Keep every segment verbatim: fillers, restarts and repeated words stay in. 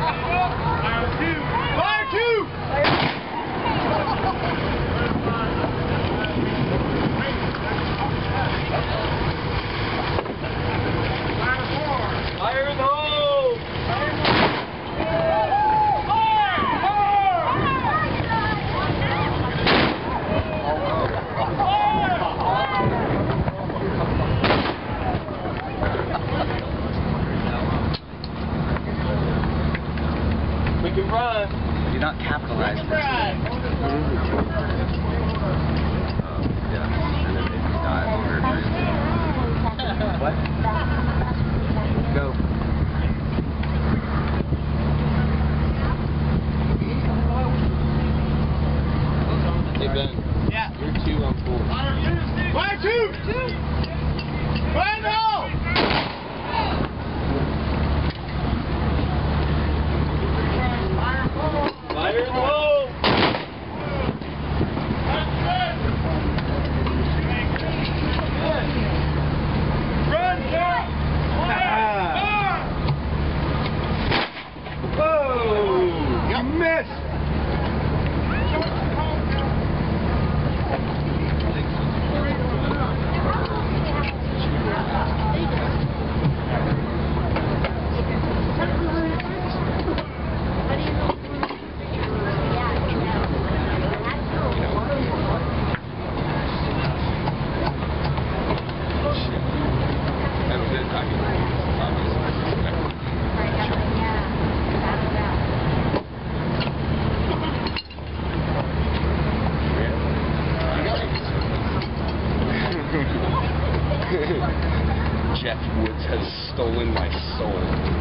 Fire two! Fire in the hole! We can run. Do not capitalize this. What? Go. Hey Ben. Yeah. You're two on four. Fire two! Fire no! Fire in the hole! Run, Jack! Whoa! You missed! Jeff Woods has stolen my soul.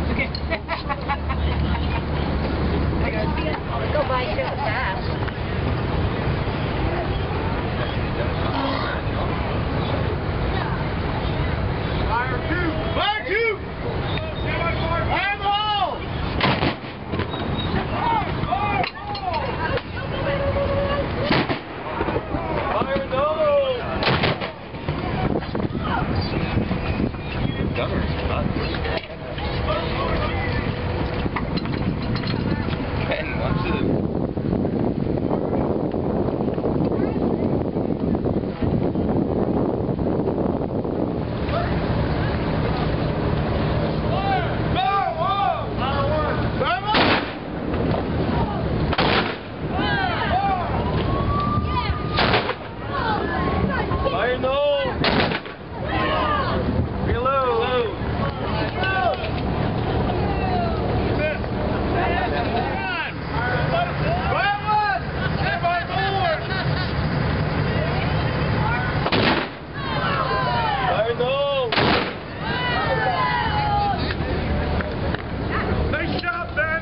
Go buy shit fast. Fire two! Fire two! Fire the hole! Fire in the hole! Gunners, not Ben, watch it. Fire in the hole! Reload! Fire in the hole! Nice shot, Ben!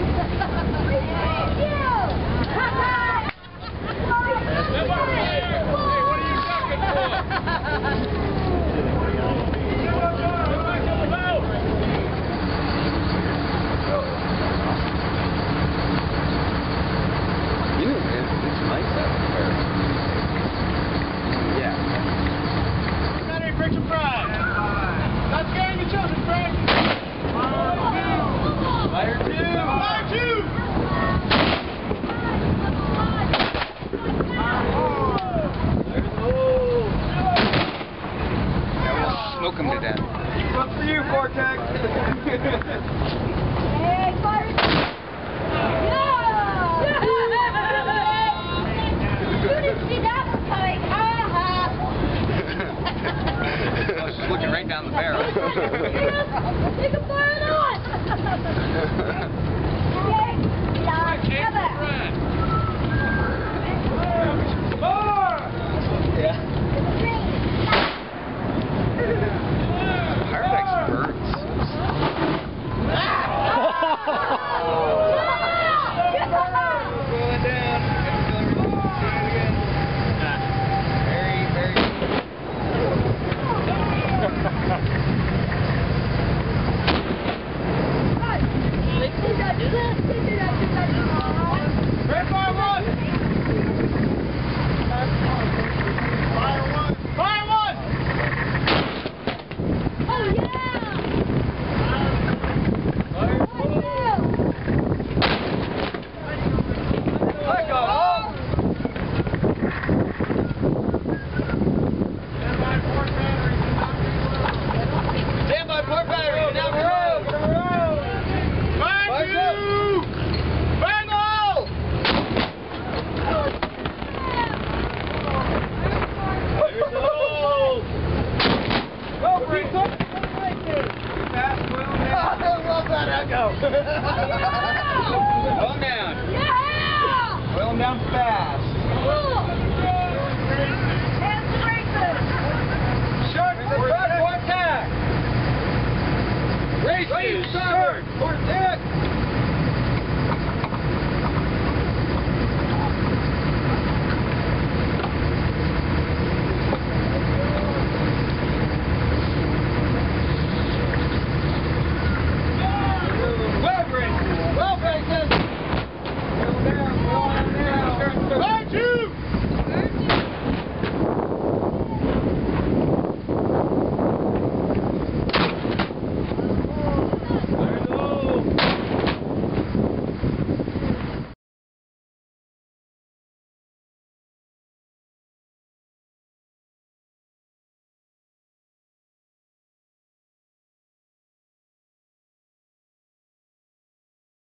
You know, man, it's nice out there. Yeah. Ready, break some pride. Not scaring your children, Frank. Fire two! Fire two! Smoke him to death. What's for you, Vortex? Hey, fire! Yeah! You didn't see that one coming. Ha ha! I was just looking right down the barrel. You can fire it on! Okay, yeah, together. Yeah. Pyrex burns. Going down. Very, very. Like now. Slow him down. Yeah! Oil him down fast. Cool. Hands and races. Short, the front, contact. Races. Short, forward,